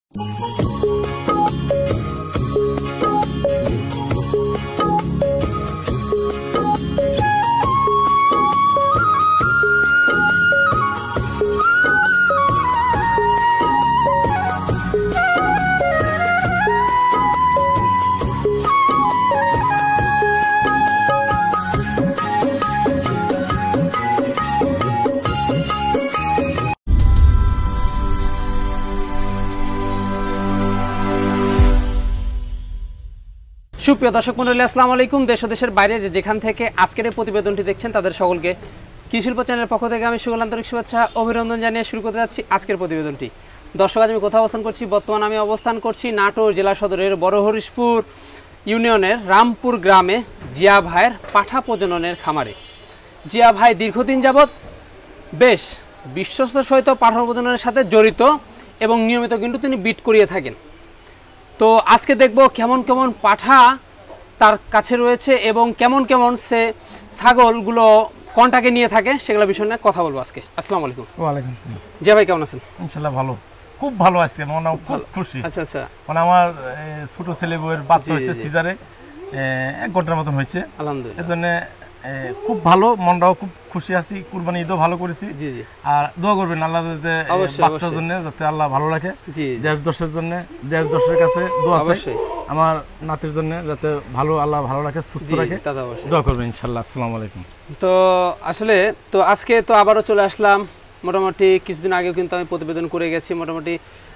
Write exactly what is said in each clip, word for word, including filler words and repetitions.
সুপ্রিয় দর্শক মণ্ডলী, আসসালামু আলাইকুম। দেশ ও দেশের বাইরে যে যেখান থেকে আজকের এই প্রতিবেদনটি দেখছেন তাদের সকলকে কৃষি শিল্প চ্যানেলের পক্ষ থেকে আমি সকল আন্তরিক শুভেচ্ছা অভিনন্দন জানিয়ে শুরু করতে যাচ্ছি আজকের প্রতিবেদনটি। দর্শক, আজ আমি কোথাও অবস্থান করছি? বর্তমানে আমি অবস্থান করছি নাটোর জেলা সদরের বড় হরিশপুর ইউনিয়নের রামপুর গ্রামে জিয়া ভাইয়ের পাঠা প্রজননের খামারে। জিয়া ভাই দীর্ঘদিন যাবৎ বেশ বিশ্বস্ত সহিত পাঠা প্রজননের সাথে জড়িত এবং নিয়মিত কিন্তু তিনি বিট করিয়ে থাকেন। তো আজকে দেখব কেমন কেমন পাঠা তার কাছে রয়েছে এবং কেমন কেমন সে ছাগলগুলো কন্টাকে নিয়ে থাকে, সেগুলো বিষয় নিয়ে কথা বলবো আজকে। আসসালামু আলাইকুম। ওয়ালাইকুম আসসালাম। জিয়া ভাই কেমন আছেন? ইনশাআল্লাহ ভালো, খুব ভালো আজকে, মনে খুব খুশি। আচ্ছা আচ্ছা। মানে আমার ছোট ছেলে বউয়ের বাচ্চা হয়েছে সিজারে, এক ঘন্টার মতন হয়েছে আলহামদুলিল্লাহ। এজন্য খুব ভালো, মনটাও খুব খুশি আছি। কুরবানি ঈদও ভালো করেছি। জি জি। আর দোয়া করবেন আল্লাহ যাতে বাচ্চার জন্য যাতে আল্লাহ ভালো রাখে। জি। দেশ দশের জন্য, দেশ দশের কাছে দোয়া আছে আমার নাতির জন্য যাতে ভালো আল্লাহ ভালো রাখে, সুস্থ রাখে, দোয়া করবেন ইনশাআল্লাহ। আসসালামু আলাইকুম। তো আসলে তো আজকে তো আবারও চলে আসলাম। মোটামুটি কিছুদিন আগেও কিন্তু আমি প্রতিবেদন করে গেছি, মোটামুটি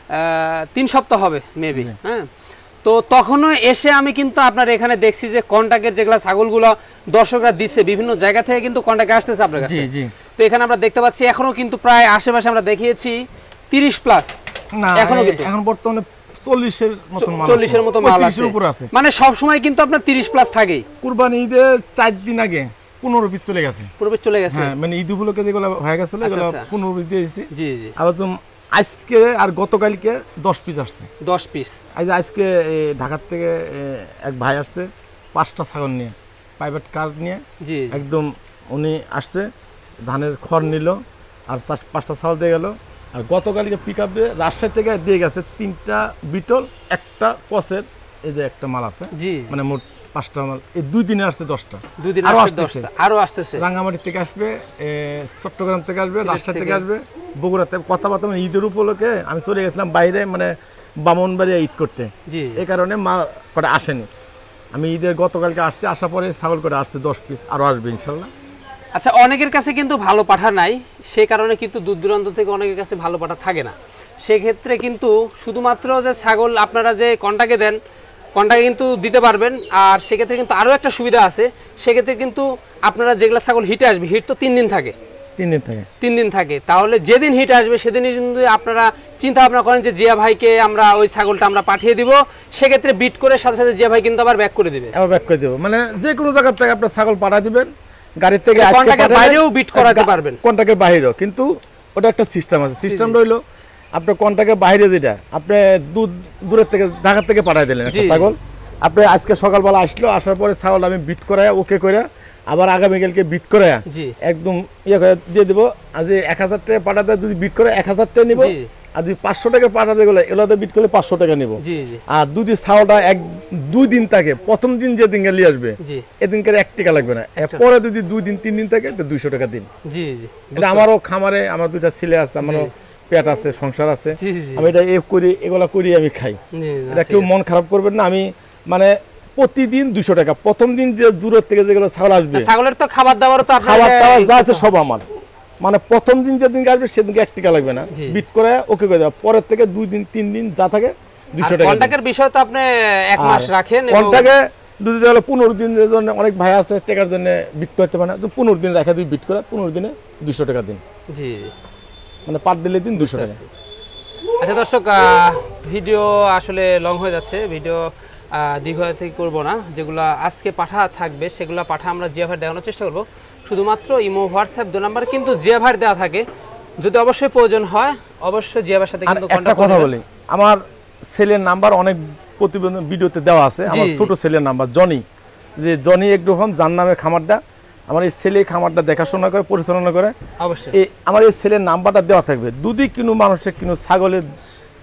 তিন সপ্তাহ হবে মেবি। হ্যাঁ, তো তখনও এসে আমি কিন্তু আপনার এখানে দেখছি যে কন্টাক্টের যেগুলো ছাগলগুলো দর্শকরা দিচ্ছে বিভিন্ন জায়গা থেকে কিন্তু কন্টাক্টে আসতেছে আপনার কাছে। জি জি। তো এখানে আমরা দেখতে পাচ্ছি এখনো কিন্তু প্রায় আশেপাশে আমরা দেখিয়েছি তিরিশ প্লাস, না এখনো কিন্তু এখন বর্তমানে চল্লিশের মতো মাল, চল্লিশের মতো মাল আছে। মানে সব সময় কিন্তু আপনার তিরিশ প্লাস থাকেই। কুরবানি ঈদের চার দিন আগে পনেরো পিস চলে গেছে। পনেরো পিস চলে গেছে, হ্যাঁ, মানে ঈদ উপলক্ষে যেগুলো হয়ে গেছে এগুলো পনেরো পিস দিয়েছি। জি জি। আবার তো আজকে আর গতকালকে দশ পিস আসছে। দশ পিস আজ আজকে ঢাকার থেকে এক ভাই আসছে পাঁচটা ছাগল নিয়ে, প্রাইভেট কার নিয়ে। জি। একদম উনি আসছে, ধানের খড় নিল আর পাঁচটা ছাগল দিয়ে গেল। আর গতকালকে পিক আপ দিয়ে রাজশাহী থেকে দিয়ে গেছে তিনটা বিটল, একটা কসের, এই যে একটা মাল আছে। জি। মানে মোট পাঁচটা মাল। এই দুই দিনে আসছে দশটা। দুই দিনে আরো আসতেছে, আরো আসতেছে। রাঙ্গামাটি থেকে আসবে, চট্টগ্রাম থেকে আসবে, রাজশাহী থেকে আসবে, বগুড়াতে। কথাবার্তা মানে ঈদের উপলক্ষে আমি চলে গেছিলাম বাইরে, মানে বামনবাড়িয়া ঈদ করতে। জি। এই কারণে মাল কটা আসেনি। আমি ঈদের গতকালকে আসছে, আসার পরে ছাগল করে আসছে দশ পিস, আরো আসবে ইনশাল্লাহ। আচ্ছা, অনেকের কাছে কিন্তু ভালো পাঠা নাই, সেই কারণে কিন্তু দূর দূরান্ত থেকে অনেকের কাছে ভালো পাঠা থাকে না। সেক্ষেত্রে কিন্তু শুধুমাত্র যে ছাগল আপনারা যে কন্টাকে দেন, কন্টাকে কিন্তু দিতে পারবেন। আর সেক্ষেত্রে কিন্তু আরও একটা সুবিধা আছে, সেক্ষেত্রে কিন্তু আপনারা যেগুলো ছাগল হিটে আসবে, হিট তো তিন দিন থাকে, তিন দিন থাকে তিন দিন থাকে তাহলে যেদিন হিট আসবে সেদিনই কিন্তু আপনারা চিন্তা ভাবনা করেন যে জিয়া ভাইকে আমরা ওই ছাগলটা আমরা পাঠিয়ে দিব, সেক্ষেত্রে বিট করে সাথে সাথে জিয়া ভাই কিন্তু আবার ব্যাক করে দিবে, আবার ব্যাক করে দেব। মানে যে কোনো জায়গা থেকে আপনার ছাগল পাঠা দিবেন, গাড়ি থেকে কন্টাক্টের বাইরেও বিট করাতে পারবেন, কন্টাক্টের বাইরেও। কিন্তু ওটা একটা সিস্টেম আছে। সিস্টেমটা হইলো আপনার কন্টাক্টের বাইরে যেটা আপনি দূর দূরের থেকে ঢাকা থেকে পাঠিয়ে দিলেন একটা ছাগল, আপনি আজকে সকালবেলা আসলো, আসার পরে ছাগল আমি বিট করায় ওকে করে আবার আগামীকালকে বিট করে একদম ইয়ে করে দিয়ে দেবো। আজ এক হাজার টাকা পাঠাতে যদি বিট করে এক হাজার টাকা নিবো, আর যদি পাঁচশো টাকা পাঠাতে গেলে এগুলোতে বিট করলে পাঁচশো টাকা নিবো। আর যদি ছাগলটা এক দুই দিন থাকে, প্রথম দিন যে দিন নিয়ে আসবে এদিনকে এক টাকা লাগবে না, পরে যদি দুই দিন তিন দিন থাকে তো দুইশো টাকা দিন। জি জি। এটা আমারও খামারে, আমার দুইটা ছেলে আছে, আমারও পেট আছে, সংসার আছে, আমি এটা এ করি, এগুলা করি, আমি খাই। এটা কেউ মন খারাপ করবেন না। আমি মানে প্রতিদিন দুশো টাকা, প্রথম দিন যে দূরের থেকে যেগুলো ছাগল আসবে, ছাগলের তো খাবার দাবার তো খাবার দাবার যা আছে সব আমার। মানে প্রথম দিন যেদিন আসবে সেদিনকে এক টাকা লাগবে না, বিট করে ওকে করে দেওয়া। পরের থেকে দুই দিন তিন দিন যা থাকে দুইশো টাকা। কন্টাক্টের বিষয় তো আপনি এক মাস রাখেন, কন্টাক্টে দুই দিন পনেরো দিনের জন্য অনেক ভাই আছে টাকার জন্য বিট করতে পারে না, তো পনেরো দিন রাখা দুই বিট করে পনেরো দিনে দুইশো টাকা দিন। জি। মানে পার দিলে দিন দুশো টাকা। আচ্ছা দর্শক, ভিডিও আসলে লং হয়ে যাচ্ছে, ভিডিও দীর্ঘ থেকে করবো না। যেগুলো আজকে পাঠা থাকবে সেগুলো পাঠা আমরা জিয়া ভাই দেখানোর চেষ্টা করবো। শুধুমাত্র ইমো হোয়াটসঅ্যাপ দু নাম্বার কিন্তু জিয়া ভাই দেওয়া থাকে, যদি অবশ্যই প্রয়োজন হয় অবশ্যই জিয়া ভাইয়ের সাথে কিন্তু কন্টাক্ট কথা বলি। আমার ছেলের নাম্বার অনেক প্রতিবেদন ভিডিওতে দেওয়া আছে, আমার ছোট ছেলের নাম্বার জনি, যে জনি এগ্রোফার্ম, যার নামে খামারটা, আমার এই ছেলে খামারটা দেখাশোনা করে পরিচালনা করে। অবশ্যই এই আমার এই ছেলের নাম্বারটা দেওয়া থাকবে। যদি কোনো মানুষের কোনো ছাগলের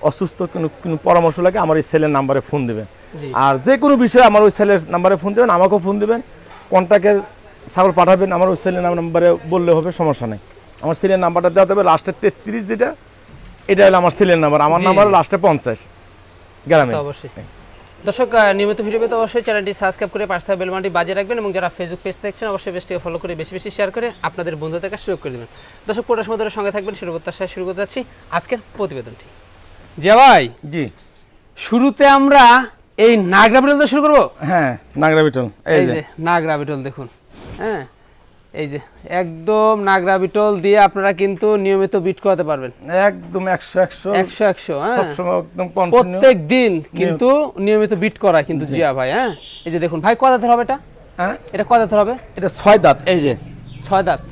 অসুস্থ কোনো কোনো পরামর্শ লাগে আমার এই ছেলের নাম্বারে ফোন দেবেন। আর যে কোনো বিষয়ে আমার ওই ছেলের নাম্বারে ফোন দেবেন, আমাকেও ফোন দেবেন, কন্ট্যাক্টের ছাগল পাঠাবেন, আমার ওই ছেলের নাম্বারে বললে হবে, সমস্যা নেই। আমার ছেলের নাম্বারটা দেওয়া হবে লাস্টে তেত্রিশ, যেটা এটা হলো আমার ছেলের নাম্বার, আমার নাম্বার লাস্টে পঞ্চাশ গ্রামে। অবশ্যই দর্শক নিয়মিত ভিডিও পেতে অবশ্যই চ্যানেলটি সাবস্ক্রাইব করে পাশে থাকা বেল বাটনটি বাজিয়ে রাখবেন এবং যারা ফেসবুক পেজ দেখছেন অবশ্যই পেজটিকে ফলো করে বেশি বেশি শেয়ার করে আপনাদের বন্ধুদের কাছে সুযোগ করে দেবেন। দর্শক পুরো সময় ধরে সঙ্গে থাকবেন, শুরু করতে শুরু করতে যাচ্ছি আজকের প্রতিবেদনটি। জিয়া ভাই, জি শুরুতে আমরা এই নাগরা বিটল দিয়ে শুরু করব। হ্যাঁ, নাগরা বিটল, এই যে নাগরা বিটল দেখুন। হ্যাঁ, এই যে একদম নাগরা বিটল দিয়ে আপনারা কিন্তু নিয়মিত বিট করাতে পারবেন, একদম একশো একশো একশো একশো সব সময় একদম কন্টিনিউ প্রত্যেক দিন কিন্তু নিয়মিত বিট করায় কিন্তু জিয়া ভাই। হ্যাঁ, এই যে দেখুন ভাই, কত দাঁতের হবে এটা? হ্যাঁ, এটা কত দাঁতের হবে? এটা ছয় দাঁত, এই যে ছয় দাঁত,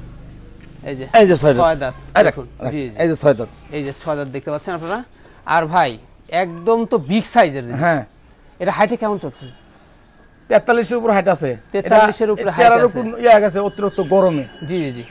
এই যে এই যে ছয় দাঁত, ছয় দাঁত দেখুন। জি, এই যে ছয় দাঁত, এই যে ছয় দাঁত দেখতে পাচ্ছেন আপনারা। আর ভাই একদম তো বিগ সাইজের। হ্যাঁ, এটা হাইটে কেমন চলছে? তেতাল্লিশের উপর হাইট আছে, তেতাল্লিশের উপর হাইট আছে, ইয়া গেছে অতিরিক্ত গরমে। জি জি,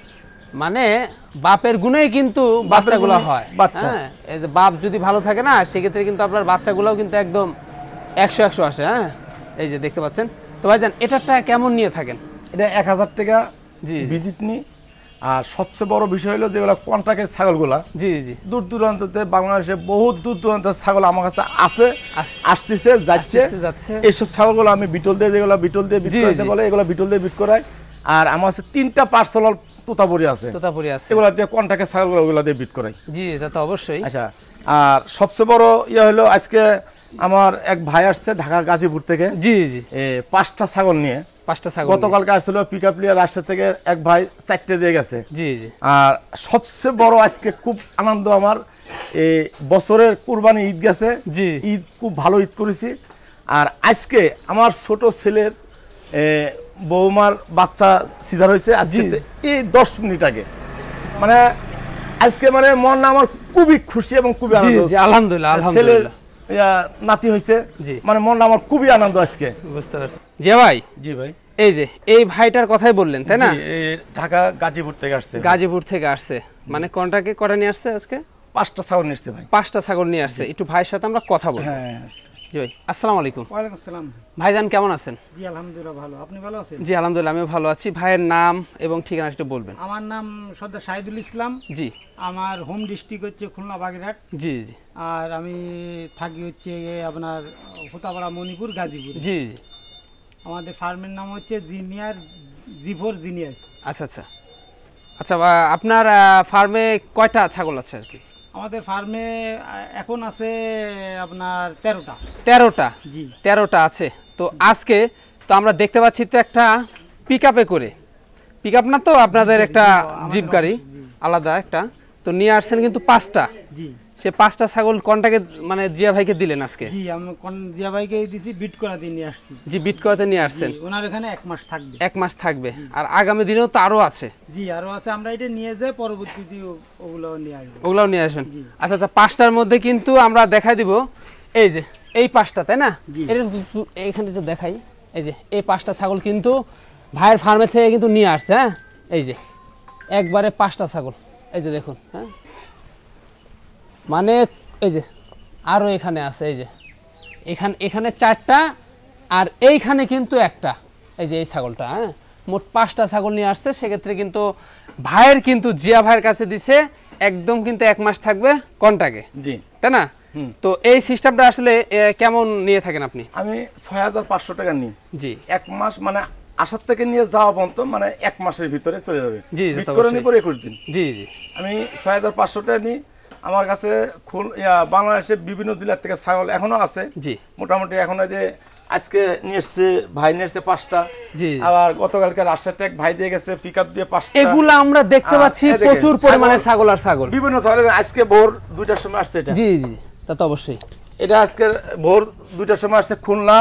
মানে বাপের গুণেই কিন্তু বাচ্চাগুলো হয়। বাচ্চা, এই যে বাপ যদি ভালো থাকে না, সেক্ষেত্রে কিন্তু আপনার বাচ্চাগুলোও কিন্তু একদম একশো একশো আসে। হ্যাঁ, এই যে দেখতে পাচ্ছেন। তো ভাইজান এটাটা কেমন নিয়ে থাকেন? এটা এক হাজার টাকা জি ভিজিট নি। আর সবচেয়ে বড় বিষয় হলো যেগুলো কন্ট্রাক্টের ছাগলগুলা, জি জি দূর দূরান্ততে বাংলাদেশে বহুত দূর দূরান্তের ছাগল আমার কাছে আছে, আসতেছে, যাচ্ছে। এইসব ছাগলগুলো আমি বিটল দিয়ে, যেগুলো বিটল দিয়ে বিট করতে বলে, এগুলো বিটল দিয়ে বিট করাই। আর আমার কাছে তিনটা পার্সোনাল তোতাপুরি আছে, তোতাপুরি আছে, এগুলো দিয়ে কন্ট্রাক্টের ছাগলগুলো ওগুলো দিয়ে বিট করাই। জি, এটা তো অবশ্যই। আচ্ছা, আর সবচেয়ে বড় ইয়ে হলো আজকে আমার এক ভাই আসছে ঢাকা গাজীপুর থেকে, জি জি পাঁচটা ছাগল নিয়ে। পাঁচটা ছাগল গতকালকে আসছিল পিকআপ নিয়ে রাজশাহী থেকে, এক ভাই চারটে দিয়ে গেছে। জি জি। আর সবচেয়ে বড় আজকে খুব আনন্দ আমার, এই বছরের কুরবানি ঈদ গেছে, জি ঈদ খুব ভালো ঈদ করেছি। আর আজকে আমার ছোট ছেলের বৌমার বাচ্চা সিজার হয়েছে আজকে, এই দশ মিনিট আগে। মানে আজকে মানে মন আমার খুবই খুশি এবং খুবই আনন্দ। আলহামদুলিল্লাহ, ছেলের নাতি হয়েছে, মানে মনটা আমার খুবই আনন্দ আজকে। বুঝতে পারছি। জি ভাই, জি ভাই, এই যে এই ভাইটার কথাই বললেন তাই না? ঢাকা গাজীপুর থেকে আসছে। গাজীপুর থেকে আসছে, মানে কন্ট্রাক্টে কটা নিয়ে আসছে আজকে? পাঁচটা ছাগল নিয়ে আসছে ভাই, পাঁচটা ছাগল নিয়ে আসছে। একটু ভাইয়ের সাথে আমরা কথা বলবো। হ্যাঁ জি ভাই, আসসালামু আলাইকুম। ওয়ালাইকুম আসসালাম। ভাইজান কেমন আছেন? জি আলহামদুলিল্লাহ ভালো, আপনি ভালো আছেন? জি আলহামদুলিল্লাহ আমিও ভালো আছি। ভাইয়ের নাম এবং ঠিকানা একটু বলবেন। আমার নাম সর্দার শাহিদুল ইসলাম। জি। আমার হোম ডিস্ট্রিক্ট হচ্ছে খুলনা বাগেরহাট। জি জি। আর আমি থাকি হচ্ছে আপনার হোতাপাড়া মণিপুর গাজীপুর। জি জি। আমাদের ফার্মের নাম হচ্ছে জিনিয়ার জিফোর জিনিয়াস। আচ্ছা আচ্ছা আচ্ছা, আপনার ফার্মে কয়টা ছাগল আছে আর কি? আমাদের ফার্মে এখন আছে আপনার তেরোটা। তেরোটা? জি তেরোটা আছে। তো আজকে তো আমরা দেখতে পাচ্ছি তো একটা পিক আপে করে, পিক আপ না তো আপনাদের একটা জিপ গাড়ি আলাদা একটা, তো নিয়ে আসছেন কিন্তু পাঁচটা। জি, সে পাঁচটা ছাগল কোনটাকে মানে জিয়া ভাইকে দিলেন আজকে? জি, আমি কোন জিয়া ভাইকে দিছি, বিট করাতে নিয়ে আসছি। জি, বিট করাতে নিয়ে আসছেন। ওনার এখানে এক মাস থাকবে। এক মাস থাকবে। আর আগামী দিনেও তো আরো আছে? জি আরো আছে, আমরা এটা নিয়ে যাই, পরবর্তীতে ওগুলাও নিয়ে আসব। ওগুলাও নিয়ে আসবেন। আচ্ছা আচ্ছা, পাঁচটার মধ্যে কিন্তু আমরা দেখাই দিব এই যে এই পাঁচটা, তাই না? এটা এখানে একটু দেখাই। এই যে এই পাঁচটা ছাগল কিন্তু ভাইয়ের ফার্মে থেকে কিন্তু নিয়ে আসছে। হ্যাঁ, এই যে একবারে পাঁচটা ছাগল, এই যে দেখুন। হ্যাঁ, মানে এই যে আরো এখানে আছে, এই যে এখানে এখানে চারটা, আর এইখানে কিন্তু একটা, এই যে এই ছাগলটা। হ্যাঁ, মোট পাঁচটা ছাগল নিয়ে আসছে। সেক্ষেত্রে কিন্তু ভাইয়ের কিন্তু জিয়া ভাইয়ের কাছে দিছে, একদম কিন্তু এক মাস থাকবে কন্টাকে। জি, তাই না? তো এই সিস্টেমটা আসলে কেমন নিয়ে থাকেন আপনি? আমি ছয় হাজার পাঁচশো টাকা নিই। জি, এক মাস মানে আসার থেকে নিয়ে যাওয়া পর্যন্ত মানে এক মাসের ভিতরে চলে যাবে। জি, করে নিই পরে একুশ দিন। জি জি, আমি ছয় হাজার পাঁচশো টাকা নিই। আমার কাছে বাংলাদেশের বিভিন্ন জেলার থেকে ছাগল এখনো আছে। জি, মোটামুটি এখন যে আজকে নিয়ে এসছে ভাই, নিয়ে এসছে পাঁচটা। জি, আবার গতকালকে রাজশাহীতে এক ভাই দিয়ে গেছে পিকআপ দিয়ে পাঁচটা। এগুলো আমরা দেখতে পাচ্ছি প্রচুর পরিমাণে ছাগল আর ছাগল বিভিন্ন ছাগল। আজকে ভোর দুইটার সময় আসছে এটা। জি জি, তা তো অবশ্যই। এটা আজকে ভোর দুইটার সময় আসছে খুলনা,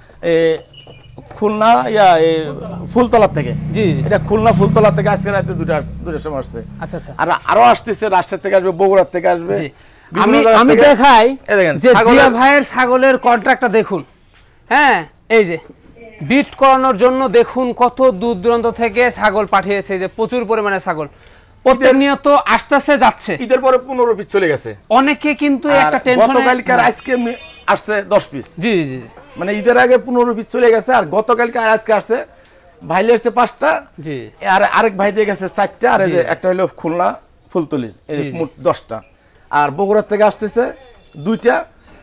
খুলনা ইয়া ফুলতলা থেকে। জি জি, এটা খুলনা ফুলতলা থেকে আজকে রাতে দুইটা দুইটার সময় আসছে। আচ্ছা আচ্ছা, আর আরো আসতেছে রাজশাহী থেকে আসবে, বগুড়া থেকে আসবে। আমি আমি দেখাই যে জিয়া ভাইয়ের ছাগলের কন্ট্রাক্টটা দেখুন। হ্যাঁ, এই যে বিট করানোর জন্য দেখুন কত দূর দূরান্ত থেকে ছাগল পাঠিয়েছে, যে প্রচুর পরিমাণে ছাগল। প্রতিনিয়ত আসতেছে যাচ্ছে, ঈদের পরে পনেরো পিস চলে গেছে। অনেকে কিন্তু একটা টেনশনে, গতকালকে আর আজকে আসছে দশ পিস। জি জি, মানে ঈদের আগে পনেরো পিস চলে গেছে, আর গতকালকে আর আজকে আসছে ভাইলে আসছে পাঁচটা, জি, আর আরেক ভাই দিয়ে গেছে চারটা, আর এই যে একটা হলো খুলনা ফুলতলির, এই মোট দশটা। আর বগুড়া থেকে আসতেছে দুইটা,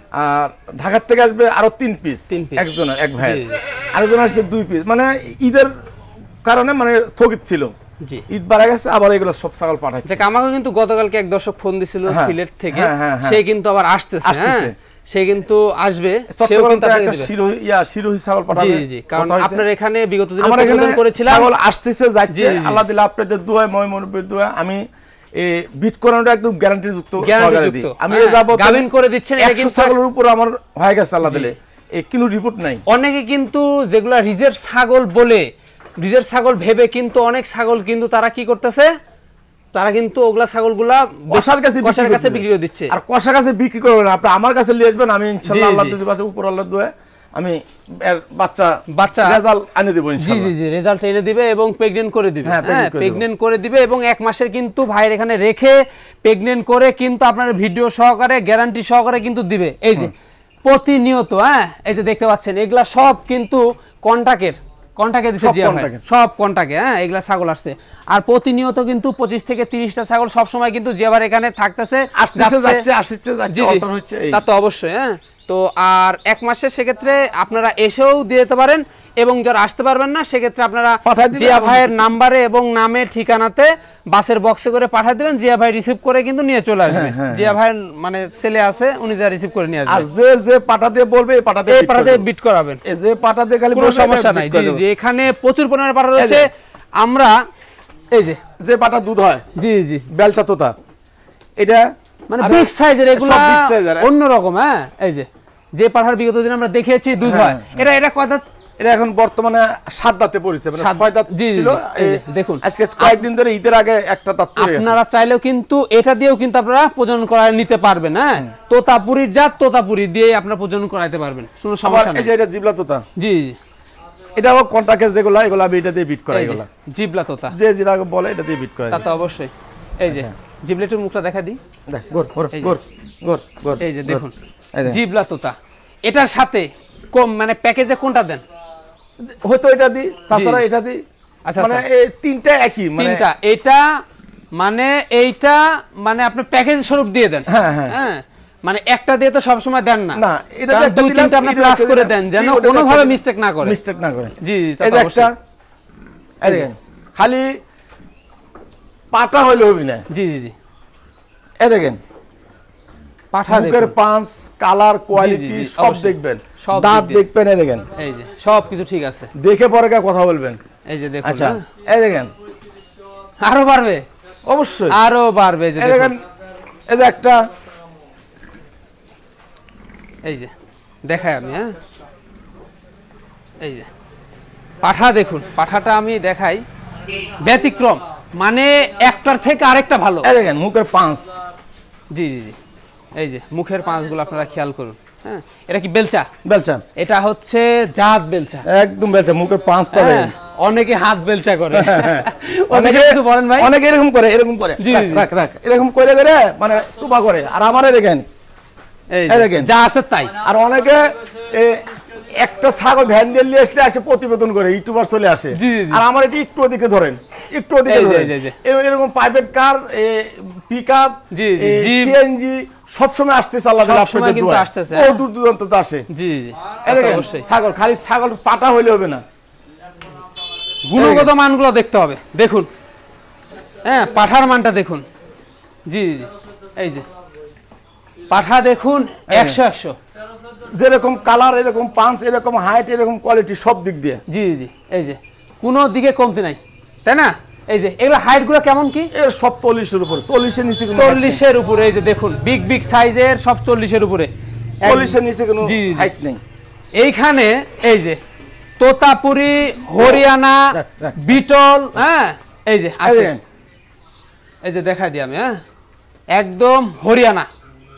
আর ঢাকার থেকে আসবে আরো তিন পিস, একজনের এক ভাই, আরেকজন আসবে দুই পিস। মানে ঈদের কারণে মানে স্থগিত ছিল, ঈদ বাড়া গেছে, আবার এগুলো সব ছাগল পাঠাচ্ছে। আমাকে কিন্তু গতকালকে এক দর্শক ফোন দিছিল সিলেট থেকে, সে কিন্তু আবার আসতেছে, আসতেছে সে কিন্তু আসবে, সেও কিন্তু একটা শিরোহী ইয়া শিরোহী ছাগল পাঠাবে। জি জি, কারণ আপনার এখানে বিগত দিনে প্রতিবেদন করেছিলাম, ছাগল আসতেছে যাচ্ছে, আল্লাহ দিলে আপনাদের দোয়া, মই মনবের দোয়া, আমি এই বিট করানোটা একদম গ্যারান্টি যুক্ত সহকারে দিই। আমি যাব গাবিন করে দিচ্ছেন, এটা কিন্তু ছাগলের উপর আমার হয়ে গেছে আল্লাহ দিলে, এই কোনো রিপোর্ট নাই। অনেকে কিন্তু যেগুলা রিজের ছাগল বলে, রিজের ছাগল ভেবে কিন্তু অনেক ছাগল কিন্তু তারা কি করতেছে, তারা কিন্তু ওগুলা ছাগলগুলা কষার কাছে কষার কাছে বিক্রি করে দিচ্ছে। আর কষার কাছে বিক্রি করবে না, আপনি আমার কাছে নিয়ে আসবেন, আমি ইনশাআল্লাহ আল্লাহ যদি বাঁচে, উপর আল্লাহ দোয়া, আমি এর বাচ্চা বাচ্চা রেজাল্ট এনে দেব ইনশাআল্লাহ। জি জি জি, রেজাল্ট এনে দিবে এবং প্রেগন্যান্ট করে দিবে। হ্যাঁ, প্রেগন্যান্ট করে দিবে, এবং এক মাসের কিন্তু ভাইয়ের এখানে রেখে প্রেগন্যান্ট করে কিন্তু আপনার ভিডিও সহকারে গ্যারান্টি সহকারে কিন্তু দিবে। এই যে প্রতিনিয়ত, হ্যাঁ এই যে দেখতে পাচ্ছেন, এগুলা সব কিন্তু কন্টাক্টের কন্টাক্টে দিচ্ছে জিয়া ভাই, সব কন্টাক্টে। হ্যাঁ, এগুলা ছাগল আসছে, আর প্রতিনিয়ত কিন্তু পঁচিশ থেকে তিরিশটা ছাগল সব সময় কিন্তু জিয়া ভাই এখানে থাকতেছে, আসতেছে যাচ্ছে, আসছে যাচ্ছে, অল্টার হচ্ছে, তা তো অবশ্যই। হ্যাঁ, তো আর এক মাসের সেক্ষেত্রে আপনারা এসেও দিয়ে যেতে পারেন, এবং যারা আসতে পারবেন না সেক্ষেত্রে আপনারা জিয়া ভাইয়ের নাম্বারে এবং নামে ঠিকানাতে বাসের বক্সে করে পাঠিয়ে দেবেন, জিয়া ভাই রিসিভ করে কিন্তু নিয়ে চলে আসবে। জিয়া ভাইয়ের মানে ছেলে আছে, উনি যা রিসিভ করে নিয়ে আসবে। আর যে যে পাটা দিয়ে বলবে এই পাটা দিয়ে এই পাটা দিয়ে বিট করাবেন, এই যে পাটা দিয়ে খালি কোনো সমস্যা নাই। জি জি, এখানে প্রচুর পরিমাণে পাটা রয়েছে। আমরা এই যে যে পাটা দুধ হয়, জি জি, বেলচা তোতা, এটা মানে বিগ সাইজের, এগুলো অন্য রকম। হ্যাঁ, এই যে যে পাঠার বিগত দিন আমরা দেখেছি দুধ হয়, এটা এটা কত, এটা এখন বর্তমানে সাত দাঁতে পড়েছে, মানে ছয় দাঁত ছিল। দেখুন আজকে কয়েকদিন ধরে ঈদের আগে একটা দাঁত পড়ে গেছে। আপনারা চাইলেও কিন্তু এটা দিয়েও কিন্তু আপনারা প্রজনন করায় নিতে পারবেন। হ্যাঁ, তোতাপুরীর জাত, তোতাপুরি দিয়ে আপনারা প্রজনন করাইতে পারবেন, কোনো সমস্যা নেই। এই যে এটা জিবলা তোতা, জি, এটাও কন্টাক্টের যেগুলো, এগুলো আমি এটা দিয়ে বিট করাই, এগুলো জিবলা তোতা, যে যেটা বলে এটা দিয়ে বিট করাই। তা তো অবশ্যই। এই যে জিবলেটের মুখটা দেখা দিই, দেখ গোর গোর গোর গোর গোর, এই যে দেখুন জিবলা তোতা। এটার সাথে কম মানে প্যাকেজে কোনটা দেন? হয়তো এটা দি, তাছাড়া এটা দি। আচ্ছা, মানে এই তিনটা একই, মানে তিনটা, এটা মানে এইটা মানে আপনি প্যাকেজ স্বরূপ দিয়ে দেন। হ্যাঁ হ্যাঁ, মানে একটা দিয়ে তো সব সময় দেন না, না এটা একটা দুই তিনটা আপনি প্লাস করে দেন, যেন কোনো ভাবে মিস্টেক না করে, মিস্টেক না করে। জি, এই যে একটা, এই দেখেন খালি পাটা হইলে হবে না। জি জি জি, এই দেখেন পাঠা, মুখের পাঁচ, কালার, কোয়ালিটি সব দেখবেন, দাঁত দেখবেন, এই দেখেন, এই যে সব কিছু ঠিক আছে, দেখে পরে কথা বলবেন। এই যে দেখুন। আচ্ছা, এই দেখেন আরো বাড়বে, অবশ্যই আরো বাড়বে। এই যে দেখেন, এই যে একটা, এই যে দেখাই আমি। হ্যাঁ, এই যে পাঠা দেখুন, পাঠাটা আমি দেখাই, ব্যতিক্রম, মানে একটার থেকে আরেকটা ভালো। এই দেখেন মুখের পাঁচ, জি জি জি, এই যে মুখের পাঁচগুলো আপনারা খেয়াল করুন। হ্যাঁ, এটা কি বেলচা? বেলচা, এটা হচ্ছে জাত বেলচা, একদম বেলচা। মুখের পাঁচটা দেখেন, অনেকে হাত বেলচা করে, অনেকে কিছু বলেন ভাই, অনেকে এরকম করে, এরকম করে রাখ রাখ, এরকম করে করে মানে টুপা করে। আর আমারে দেখেন, এই দেখেন যা আছে তাই। আর অনেকে একটা ছাগল ভ্যান দিয়ে নিয়ে আসলে আসে প্রতিবেদন করে, ইউটিউবার চলে আসে। আর আমার এটা একটু ওদিকে ধরেন, একটু ওদিকে ধরেন, এরকম প্রাইভেট কার, পিকআপ, সিএনজি সবসময় আসতেছে, আল্লাহ দিলে আপনাদের দোয়া, ও দূর দূরান্ত তো আসে। জি জি, অবশ্যই। ছাগল খালি ছাগল পাটা হইলে হবে না, গুণগত মানগুলো দেখতে হবে। দেখুন, হ্যাঁ পাঠার মানটা দেখুন। জি জি, এই যে পাঠা দেখুন, একশো একশো, যেরকম কালার, এরকম পাঁচ, এরকম হাইট, এরকম কোয়ালিটি, সব দিক দিয়ে। জি জি, এই যে কোনো দিকে কমতি নাই, তাই না? এই যে এগুলো হাইট গুলো কেমন কি? এর সব চল্লিশের উপরে, চল্লিশের নিচে, চল্লিশের উপরে। এই যে দেখুন, বিগ বিগ সাইজের সব চল্লিশের উপরে, চল্লিশের নিচে কোনো হাইট নেই। এইখানে এই যে তোতাপুরি, হরিয়ানা, বিটল, হ্যাঁ এই যে আছে, এই যে দেখাই দিই আমি। হ্যাঁ, একদম হরিয়ানা,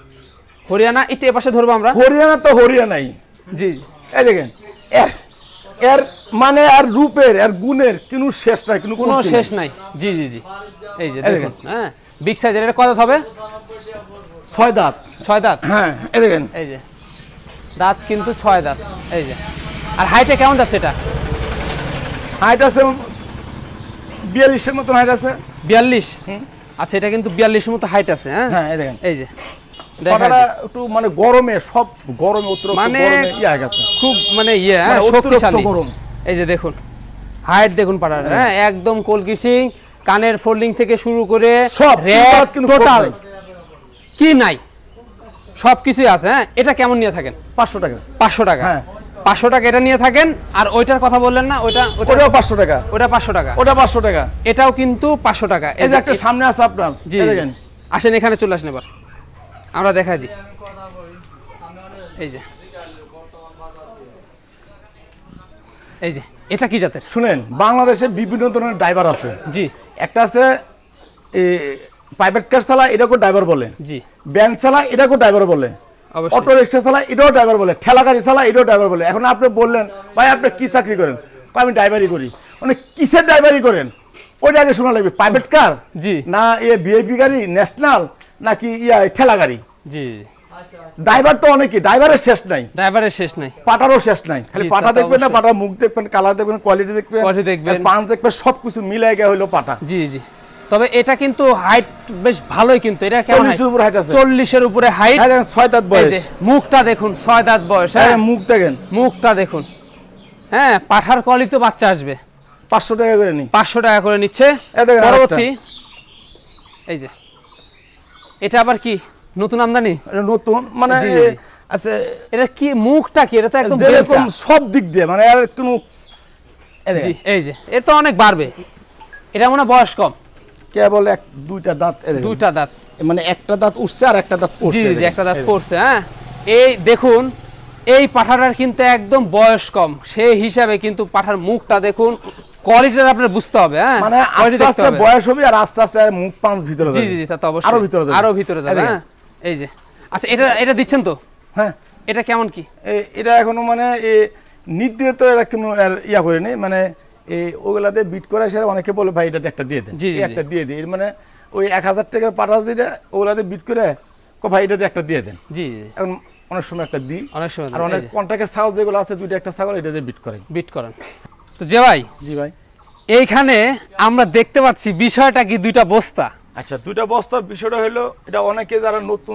হরিয়ানা। এটা এ পাশে ধরবো আমরা, হরিয়ানা তো হরিয়ানাই। জি, এই দেখেন এর মানে আর রূপের আর গুণের কোনো শেষ নাই, কোনো কোনো শেষ নাই। জি জি জি, এই যে দেখুন, হ্যাঁ বিগ সাইজের। এটা কত দাঁত হবে? ছয় দাঁত। ছয় দাঁত, হ্যাঁ এই দেখেন, এই যে দাঁত কিন্তু ছয় দাঁত, এই যে। আর হাইটে কেমন যাচ্ছে এটা? হাইট আছে বিয়াল্লিশের মতন হাইট আছে। বিয়াল্লিশ? আচ্ছা, এটা কিন্তু বিয়াল্লিশের মতো হাইট আছে। হ্যাঁ হ্যাঁ এই দেখেন, এই যে পাঠাটা একটু মানে গরমে, সব গরমে অতিরিক্ত মানে গরমে ইয়া গেছে, খুব মানে ইয়ে, হ্যাঁ শক্তিশালী গরম। এই যে দেখুন হাইট দেখুন পাঠার, হ্যাঁ একদম কোলকিসিং, কানের ফোল্ডিং থেকে শুরু করে সব র‍্যাক টোটাল নাই। কি নাই, সব কিছুই আছে। হ্যাঁ, এটা কেমন নিয়ে থাকেন? পাঁচশো টাকা। পাঁচশো টাকা? হ্যাঁ পাঁচশো টাকা এটা নিয়ে থাকেন। আর ওইটার কথা বললেন না, ওইটা ওটাও পাঁচশো টাকা। ওটা পাঁচশো টাকা, ওটা পাঁচশো টাকা, এটাও কিন্তু পাঁচশো টাকা। এই যে একটা সামনে আছে আপনার, জি দেখেন। আসেন এখানে চলে আসেন, এবার আমরা দেখাই দিই। এই যে এই যে এটা কি জাতের? শুনেন, বাংলাদেশে বিভিন্ন ধরনের ড্রাইভার আছে। জি, একটা আছে প্রাইভেট কার চালা, এটাকে ড্রাইভার বলে। জি, ব্যাংক চালা, এটাকে ড্রাইভার বলে। অটো রিক্সা চালা, এটাও ড্রাইভার বলে। ঠেলা গাড়ি চালা, এটাও ড্রাইভার বলে। এখন আপনি বললেন ভাই আপনি কি চাকরি করেন? আমি ড্রাইভারি করি। মানে কিসের ড্রাইভারি করেন ওইটা আগে শোনা লাগবে। প্রাইভেট কার, জি, না এ ভিআইপি গাড়ি, ন্যাশনাল, নাকি ইয়া ঠেলা গাড়ি? জি, ড্রাইভার তো অনেকই, ড্রাইভারের শেষ নাই, ড্রাইভারের শেষ নাই, পাটারও শেষ নাই। খালি পাটা দেখবেন না, পাটার মুখ দেখবেন, কালার দেখবেন, কোয়ালিটি দেখবেন, পাঁচ দেখবেন, সবকিছু মিলাই গিয়ে হইলো পাটা। জি জি। তবে এটা কিন্তু হাইট বেশ ভালোই, কিন্তু এটা কেমন চল্লিশের উপরে হাইট আছে। চল্লিশের উপরে হাইট। হ্যাঁ দেখেন, ছয় দাঁত বয়স। মুখটা দেখুন, ছয় দাঁত বয়স। হ্যাঁ মুখ দেখেন, মুখটা দেখুন। হ্যাঁ, পাঠার কোয়ালিটি তো বাচ্চা আসবে। পাঁচশো টাকা করে নি, পাঁচশো টাকা করে নিচ্ছে। পরবর্তী এই যে এটা আবার কি নতুন আমদানি? নতুন মানে আছে। এটা কি মুখটা কি? এটা তো একদম যেরকম সব দিক দিয়ে মানে আর কোনো, এই যে এ তো অনেক বাড়বে। এটা মনে বয়স কম, কেবল এক দুইটা দাঁত, দুইটা দাঁত মানে একটা দাঁত উঠছে আর একটা দাঁত পড়ছে। জি জি, একটা দাঁত পড়ছে। হ্যাঁ, এই দেখুন এই পাঠাটার কিন্তু একদম বয়স কম, সেই হিসাবে কিন্তু পাঠার মুখটা দেখুন, কোয়ালিটিটা আপনার বুঝতে হবে। হ্যাঁ, মানে আস্তে আস্তে বয়স হবে আর আস্তে আস্তে আর মুখ পাঁচ ভিতরে যাবে। জি জি, তা তো অবশ্যই, আরো ভিতরে যাবে, আরো ভিতরে যাবে। হ্যাঁ, এই যে আচ্ছা, এটা এটা দিচ্ছেন তো? হ্যাঁ, এটা কেমন কি? এটা এখনো মানে নির্ধারিত এরা কোনো ইয়া করেনি, মানে এই ওগুলাতে বিট করে এসে অনেকে বলে ভাই এটাতে একটা দিয়ে দেন, একটা দিয়ে দিই। মানে ওই এক হাজার টাকার পাঠা যেটা ওগুলাতে বিট করে ভাই এটাতে একটা দিয়ে দেন। জি, এখন অনেক সময় একটা দিই, অনেক সময়। আর অনেক কন্ট্রাক্টের ছাগল যেগুলো আছে দুইটা একটা ছাগল এটাতে বিট করেন, বিট করেন। তো যে ভাই, জি ভাই, এইখানে আমরা দেখতে পাচ্ছি বিষয়টা কি, দুইটা বস্তা। আচ্ছা, দুইটা বস্তার বিষয়টা হলো, এটা অনেকে যারা নতুন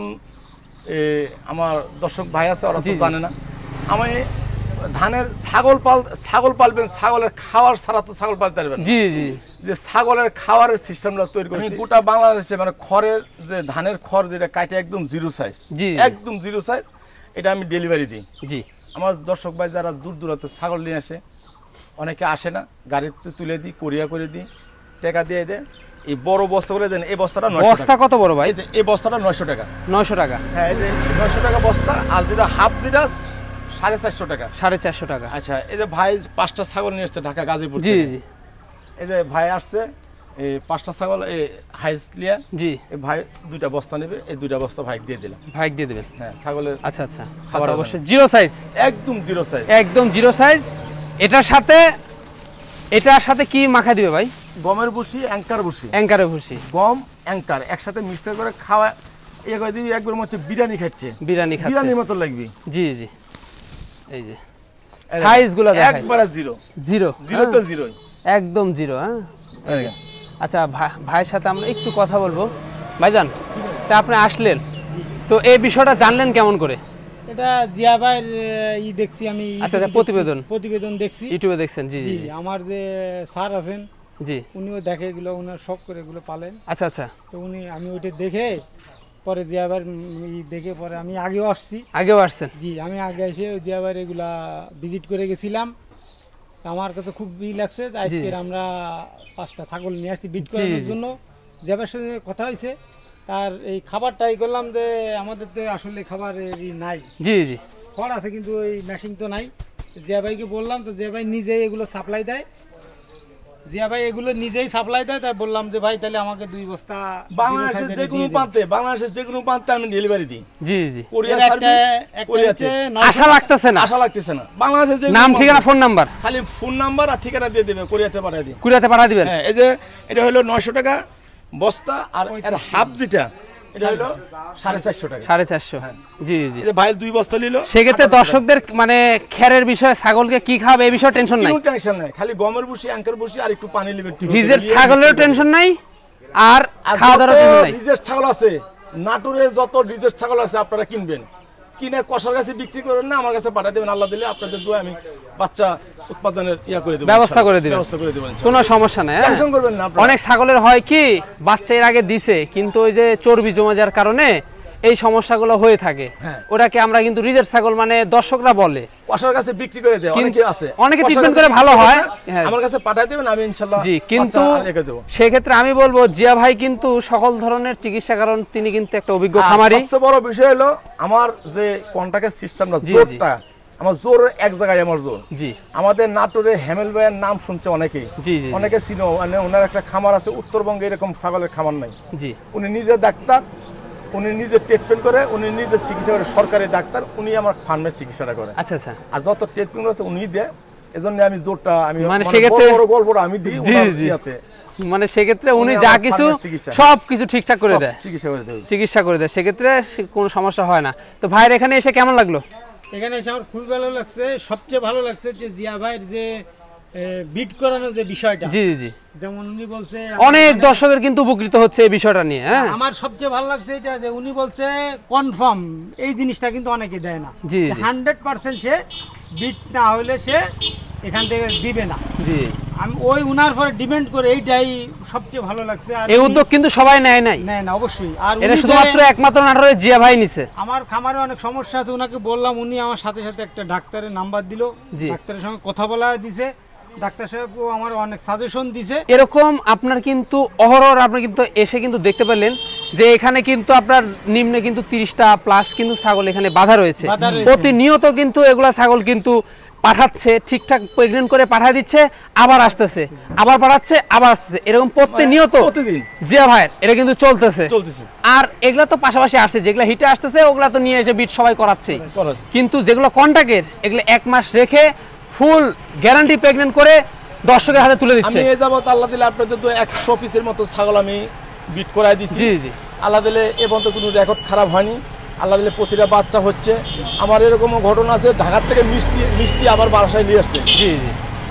আমার দর্শক ভাই আছে ওরা তো জানে না। আমি ধানের ছাগল পাল ছাগল পালবেন, ছাগলের খাওয়ার ছাড়া তো ছাগল পালতে পারবেন। জি জি, যে ছাগলের খাওয়ারের সিস্টেমটা তৈরি করেছি গোটা বাংলাদেশে। মানে খড়ের যে ধানের খড় যেটা কাটে একদম জিরো সাইজ, জি একদম জিরো সাইজ, এটা আমি ডেলিভারি দিই। জি, আমার দর্শক ভাই যারা দূর দূরান্ত ছাগল নিয়ে আসে, অনেকে আসে না, গাড়িতে তুলে দিই, কোরিয়া করে দিই, টাকা দিয়ে দেয়। এই বড় বস্তা করে দেন, এই বস্তাটা বস্তা কত বড় ভাই? এই বস্তাটা নয়শো টাকা। নয়শো টাকা? হ্যাঁ, এই যে নয়শো টাকা বস্তা। আর যেটা হাফ যেটা সাড়ে চারশো টাকা। সাড়ে চারশো টাকা। আচ্ছা, এই যে ভাই পাঁচটা ছাগল নিয়ে আসছে ঢাকা গাজীপুর। জি জি, এই যে ভাই আসছে এই পাঁচটা ছাগল এই হাইসলিয়া। জি, এই ভাই দুইটা বস্তা নেবে, এই দুইটা বস্তা ভাই দিয়ে দিলাম। ভাই দিয়ে দিবেন? হ্যাঁ, ছাগলের। আচ্ছা আচ্ছা, খাবার অবশ্যই জিরো সাইজ, একদম জিরো সাইজ, একদম জিরো সাইজ। এটার সাথে এটার সাথে কি মাখা দিবে ভাই? গমের ভুসি, অ্যাঙ্কার ভুসি। অ্যাঙ্কারের ভুসি, গম অ্যাঙ্কার একসাথে মিক্সার করে খাওয়া, ইয়ে করে দিবি, একবার মনে হচ্ছে বিরিয়ানি খাচ্ছে, বিরিয়ানি খাচ্ছে, বিরিয়ানির মতো লাগবে। জি জি, এই যে সাইজগুলো দেখাই, একবারে জিরো, জিরো, জিরো তো জিরো, একদম জিরো। হ্যাঁ, আচ্ছা ভাইয়ের সাথে আমরা একটু কথা বলবো। ভাইজান, তা আপনি আসলেন তো এই বিষয়টা জানলেন কেমন করে? এটা জিয়া ভাইয়ের ই দেখছি আমি। আচ্ছা, প্রতিবেদন প্রতিবেদন দেখছি, ইউটিউবে দেখছেন? জি জি, আমার যে স্যার আছেন, জি, উনিও দেখে এগুলো, ওনার শখ করে এগুলো পালেন। আচ্ছা আচ্ছা, তো উনি, আমি ওইটা দেখে পরে জিয়া ভাইয়ের দেখে পরে আমি আগেও আসছি। আগেও আসছেন? জি, আমি আগে এসে জিয়া ভাইয়ের এগুলা ভিজিট করে গেছিলাম। আমার কাছে খুব ই লাগছে। আজকে আমরা পাঁচটা ছাগল নিয়ে আসছি বিট করানোর জন্য। জিয়া ভাইয়ের সাথে কথা হয়েছে, তার এই খাবারটাই করলাম যে আমাদের তো আসলে খাবার নাই। জি জি, খড় আছে কিন্তু ওই মেশিন তো নাই। জিয়া ভাইকে বললাম, তো জিয়া ভাই নিজে এগুলো সাপ্লাই দেয়। জিয়া ভাই এগুলো নিজেই সাপ্লাই দেয়, তাই বললাম যে ভাই তাহলে আমাকে দুই বস্তা বাংলাদেশের যে কোনো প্রান্তে বাংলাদেশের যে কোনো প্রান্তে আমি ডেলিভারি দিই। জি জি কোরিয়া একটা সার্ভিস কোরিয়াতে আশা লাগতেছে না, আশা লাগতেছে না। বাংলাদেশের যে নাম ঠিকানা ফোন নাম্বার, খালি ফোন নাম্বার আর ঠিকানা দিয়ে দিবে, কোরিয়াতে পাঠিয়ে দিই। কোরিয়াতে পাঠিয়ে দিবেন। হ্যাঁ, এই যে এটা হলো নয়শো টাকা বস্তা, আর এর হাফ যেটা এটা হলো সাড়ে চারশো টাকা। সাড়ে চারশো জি জি। এই যে ভাই দুই বস্তা নিল, সেক্ষেত্রে দর্শকদের মানে খেরের বিষয়ে ছাগলকে কি খাবে এই বিষয়ে টেনশন নাই, কোনো টেনশন নাই, খালি গমের ভুসি অ্যাঙ্কার ভুসি আর একটু পানি লিবে। রিজের ছাগলেরও টেনশন নাই, আর খাওয়া দাওয়ার টেনশন নাই। রিজের ছাগল আছে নাটোরে, যত রিজের ছাগল আছে আপনারা কিনবেন, কিনে কষার কাছে বিক্রি করেন না, আমার কাছে পাঠিয়ে দেবেন। আল্লাহ দিলে আপনাদের দোয়া আমি বাচ্চা উৎপাদনের ইয়া করে দেব, ব্যবস্থা করে দিবেন, ব্যবস্থা করে দেবেন, কোনো সমস্যা নাই। টেনশন করবেন না। অনেক ছাগলের হয় কি বাচ্চা এর আগে দিছে কিন্তু ওই যে চর্বি জমে যাওয়ার কারণে এই সমস্যাগুলো হয়ে থাকে, ওটাকে আমরা কিন্তু রিজের ছাগল মানে দর্শকরা বলে কষার কাছে বিক্রি করে দেয়, অনেকে আছে, অনেকে ট্রিটমেন্ট করে ভালো হয়, আমার কাছে পাঠিয়ে দেবেন, আমি ইনশাআল্লাহ। জি, কিন্তু সেই ক্ষেত্রে আমি বলবো জিয়া ভাই কিন্তু সকল ধরনের চিকিৎসা, কারণ তিনি কিন্তু একটা অভিজ্ঞ খামারি। সবচেয়ে বড় বিষয় হলো আমার যে কন্টাক্টের সিস্টেমটা, জোরটা আমার জোর এক জায়গায়, আমার জোর। জি, আমাদের নাটোরে হেমেল ভাইয়ের নাম শুনছে অনেকেই, জি জি, অনেকে চিনো, মানে ওনার একটা খামার আছে উত্তরবঙ্গে, এরকম ছাগলের খামার নাই। জি, উনি নিজে ডাক্তার, উনি নিজে ট্রিটমেন্ট করে, উনি নিজে চিকিৎসা করে, সরকারি ডাক্তার, উনি আমার ফার্মের চিকিৎসাটা করে। আচ্ছা আচ্ছা, আর যত ট্রিটমেন্ট আছে উনি দেয়, এজন্য আমি জোরটা আমি মানে সেক্ষেত্রে বড় গল্পটা আমি দিই ওনার ইয়াতে, মানে সেক্ষেত্রে উনি যা কিছু সব কিছু ঠিকঠাক করে দেয়, চিকিৎসা করে দেয়, চিকিৎসা করে দেয়, সেক্ষেত্রে কোনো সমস্যা হয় না। তো ভাইয়ের এখানে এসে কেমন লাগলো? এখানে এসে আমার খুবই ভালো লাগছে, সবচেয়ে ভালো লাগছে যে জিয়া ভাইয়ের যে বিট করানোর যে বিষয়টা। জি জি, যেমন উনি বলছে অনেক দর্শকের কিন্তু উপকৃত হচ্ছে এই বিষয়টা নিয়ে। হ্যাঁ, আমার সবচেয়ে ভালো লাগছে এটা যে উনি বলছে কনফার্ম, এই জিনিসটা কিন্তু অনেকে দেয় না। জি, হান্ড্রেড পার্সেন্ট সে বিট না হলে সে এখান থেকে দিবে না। জি, আমি ওই উনার পরে ডিপেন্ড করে, এইটাই সবচেয়ে ভালো লাগছে। আর এই উদ্যোগ কিন্তু সবাই নেয় নাই, নেয় না অবশ্যই, আর এটা শুধুমাত্র একমাত্র নাটোরের জিয়া ভাই নিছে। আমার খামারে অনেক সমস্যা আছে, উনাকে বললাম, উনি আমার সাথে সাথে একটা ডাক্তারের নাম্বার দিল, ডাক্তারের সঙ্গে কথা বলা দিছে, ডাক্তার সাহেব আমার অনেক সাজেশন দিছে। এরকম আপনার কিন্তু অহরহ আপনি কিন্তু এসে কিন্তু দেখতে পেলেন যে এখানে কিন্তু আপনার নিম্নে কিন্তু তিরিশটা প্লাস কিন্তু ছাগল এখানে বাঁধা রয়েছে, প্রতিনিয়ত কিন্তু এগুলা ছাগল কিন্তু পাঠাচ্ছে, ঠিকঠাক প্রেগনেন্ট করে পাঠিয়ে দিচ্ছে, আবার আসতেছে, আবার পাঠাচ্ছে, আবার আসতেছে, এরকম প্রতিনিয়ত প্রতিদিন জিয়া ভাই এটা কিন্তু চলতেছে চলতেছে। আর এগুলা তো পাশাপাশি আসছে, যেগুলা হিটে আসতেছে ওগুলা তো নিয়ে এসে বিট সবাই করাচ্ছে, কিন্তু যেগুলো কন্টাক্টের এগুলো এক মাস রেখে ফুল গ্যারান্টি প্রেগনেন্ট করে দর্শকের হাতে তুলে দিচ্ছে। আমি এই যাবত আল্লাহ দিলে আপনাদের তো একশো পিসের মতো ছাগল আমি বিট করাই দিছি। জি জি, আল্লাহ দিলে এ পর্যন্ত কোনো রেকর্ড খারাপ হয়নি, আল্লাহ দিলে প্রতিটা বাচ্চা হচ্ছে। আমার এরকমও ঘটনা আছে, ঢাকার থেকে মিষ্টি মিষ্টি আবার বাসায় নিয়ে আসছে। জি জি,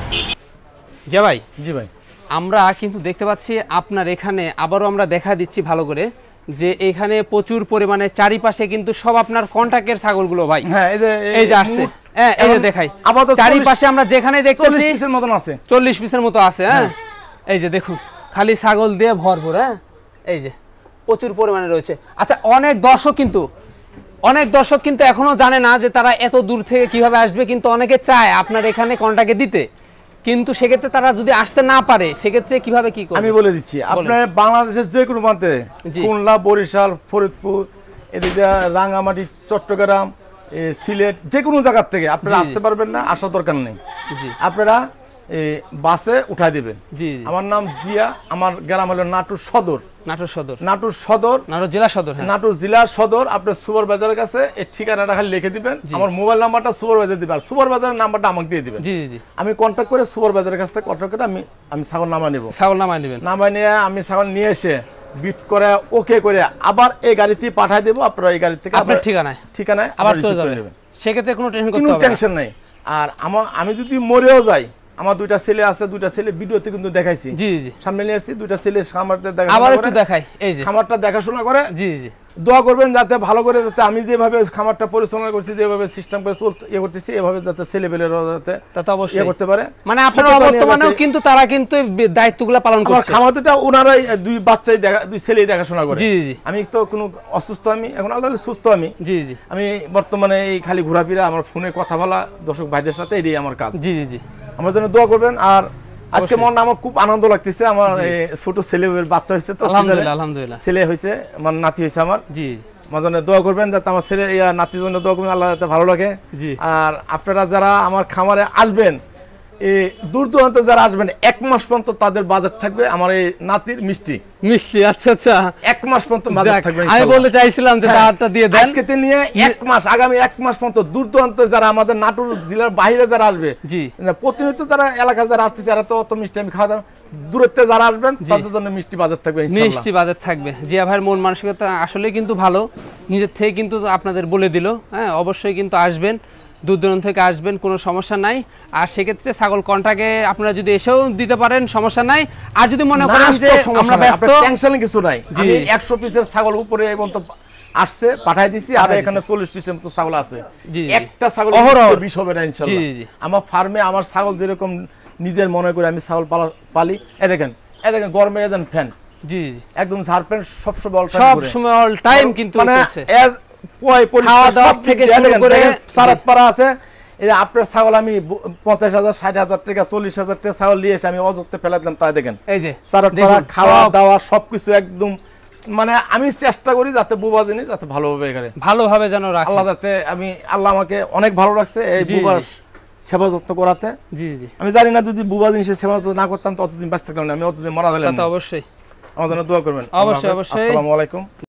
জি ভাই। জি ভাই, আমরা কিন্তু দেখতে পাচ্ছি আপনার এখানে আবারও আমরা দেখা দিচ্ছি ভালো করে যে এখানে প্রচুর পরিমাণে চারিপাশে কিন্তু সব আপনার কন্টাক্টের ছাগলগুলো ভাই। হ্যাঁ, এই যে এই যে আসছে, হ্যাঁ এই যে দেখাই, চারিপাশে আমরা যেখানে দেখতেছি চল্লিশ পিসের মতো আছে, চল্লিশ পিসের মতো আছে। হ্যাঁ, এই যে দেখুন খালি ছাগল দিয়ে ভরপুর। হ্যাঁ, এই যে প্রচুর পরিমাণে রয়েছে। আচ্ছা, অনেক দর্শক কিন্তু অনেক দর্শক কিন্তু এখনো জানে না যে তারা এত দূর থেকে কিভাবে আসবে, কিন্তু অনেকে চায় আপনার এখানে কন্টাক্টে দিতে, কিন্তু সেক্ষেত্রে তারা যদি আসতে না পারে সেক্ষেত্রে কিভাবে কি করবে আমি বলে দিচ্ছি। আপনার বাংলাদেশের যে কোনো প্রান্তে, খুলনা, বরিশাল, ফরিদপুর, এদিকে রাঙ্গামাটি, চট্টগ্রাম, সিলেট, যে কোনো জায়গার থেকে আপনারা আসতে পারবেন না, আসার দরকার নেই। আপনারা বাসে উঠাই দিবেন। আমার নাম জিয়া, আমার গ্রাম হলো নাটোর সদর। নাটোর সদর, নাটোর সদর, নাটোর জেলা সদর, নাটোর জেলার সদর। আপনার সুপার বাজারের কাছে এই ঠিকানাটা খালি লিখে দিবেন, আমার মোবাইল নাম্বারটা সুপার বাজার দিবেন, আর সুপার বাজারের নাম্বারটা আমাকে দিয়ে দিবেন। জি জি, আমি কন্ট্যাক্ট করে সুপার বাজারের কাছ থেকে কন্ট্যাক্ট করে আমি আমি ছাগল নামা নেব, ছাগল নামা নেবেন, নামা নিয়ে আমি ছাগল নিয়ে এসে বিট করে ওকে করে আবার এই গাড়িতে পাঠিয়ে দেবো। আপনারা এই গাড়ি থেকে আপনার ঠিকানায় ঠিকানায় আবার চলে যাবেন, সেক্ষেত্রে কোনো টেনশন করতে হবে না, কোনো টেনশন নাই। আর আমার আমি যদি মরেও যাই, আমার দুইটা ছেলে আছে, দুইটা ছেলে ভিডিওতে কিন্তু দেখাইছি। জি জি, সামনে নিয়ে আসছি, দুইটা ছেলে খামারটা দেখাশোনা করে, আবার একটু দেখাই, এই যে খামারটা দেখাশোনা করে। জি জি, দোয়া করবেন যাতে ভালো করে, যাতে আমি যেভাবে খামারটা পরিচালনা করছি, যেভাবে সিস্টেম করে চলতে ইয়ে করতেছি, এভাবে যাতে ছেলেপেলেরা যাতে তা অবশ্যই ইয়ে করতে পারে। মানে আপনারা বর্তমানেও কিন্তু তারা কিন্তু দায়িত্বগুলো পালন করছে। আমার খামারটা ওনারাই দুই বাচ্চাই দেখা, দুই ছেলেই দেখাশোনা করে। জি জি, আমি তো কোনো অসুস্থ, আমি এখন আলাদা সুস্থ আমি। জি জি, আমি বর্তমানে এই খালি ঘোরাফেরা, আমার ফোনে কথা বলা দর্শক ভাইদের সাথে, এটাই আমার কাজ। জি জি জি, আমার জন্য দোয়া করবেন। আর আজকে মন আমার খুব আনন্দ লাগতেছে, আমার ছোট ছেলে বাচ্চা হয়েছে, তো আলহামদুলিল্লাহ ছেলে হয়েছে, আমার নাতি হয়েছে আমার। জি, আমার জন্য দোয়া করবেন যাতে আমার ছেলে নাতির জন্য দোয়া করবেন, আল্লাহ যাতে ভালো লাগে। আর আপনারা যারা আমার খামারে আসবেন, দূর দূরান্ত যারা আসবেন এক মাস পর্যন্ত তাদের বাজার থাকবে আমার এই নাতির মিষ্টি মিষ্টি। আচ্ছা আচ্ছা, এক মাস পর্যন্ত বাজার থাকবে। আমি বলতে চাইছিলাম যে দাঁতটা দিয়ে দেন আজকে নিয়ে এক মাস, আগামী এক মাস পর্যন্ত দূর দূরান্ত যারা আমাদের নাটোর জেলার বাইরে যারা আসবে, জি প্রতিনিয়ত যারা এলাকা যারা আসছে যারা তো অত মিষ্টি আমি খাওয়া দাওয়া, দূরত্বে যারা আসবেন তাদের জন্য মিষ্টি বাজার থাকবে ইনশাআল্লাহ। মিষ্টি বাজার থাকবে। জিয়া ভাইয়ের মন মানসিকতা আসলে কিন্তু ভালো, নিজের থেকে কিন্তু আপনাদের বলে দিল। হ্যাঁ, অবশ্যই কিন্তু আসবেন, দূর দূরান্ত থেকে আসবেন, কোনো সমস্যা নাই। আর সেক্ষেত্রে ছাগল কন্টাকে আপনারা যদি এসেও দিতে পারেন সমস্যা নাই। আর যদি মনে করেন যে আমরা ব্যস্ত, টেনশন কিছু নাই, আমি একশো পিসের ছাগল উপরে এবং তো আসছে পাঠাই দিছি, আর এখানে চল্লিশ পিসের মতো ছাগল আছে। একটা ছাগল বিষ হবে না ইনশাআল্লাহ। আমার ফার্মে আমার ছাগল যেরকম নিজের মনে করে আমি ছাগল পালি, এ দেখেন এ দেখেন গরমে এজন ফ্যান, জি একদম ঝাড়পেন সব সময় অল টাইম, সব সময় অল টাইম কিন্তু মানে এর পয় পরিষ্কার সব থেকে শুরু করে সারাত পারা আছে। এই যে আপনার ছাগল আমি পঞ্চাশ হাজার ষাট হাজার টাকা চল্লিশ হাজার টাকা ছাগল নিয়ে এসে আমি অযথা ফেলে দিলাম, তাই দেখেন এই যে সারাত পারা, খাওয়া দাওয়া সবকিছু একদম মানে আমি চেষ্টা করি যাতে বুবা জিনিস যাতে ভালোভাবে এখানে ভালোভাবে যেন রাখে আল্লাহ, যাতে আমি আল্লাহ আমাকে অনেক ভালো রাখছে এই বুবার সেবা যত্ন করাতে। জি জি, আমি জানি না যদি বুবা জিনিসের সেবা যত্ন না করতাম ততদিন বাঁচতে থাকতাম না, আমি অতদিন মারা গেলাম। অবশ্যই আমার জন্য দোয়া করবেন। অবশ্যই অবশ্যই। আসসালামু আলাইকুম।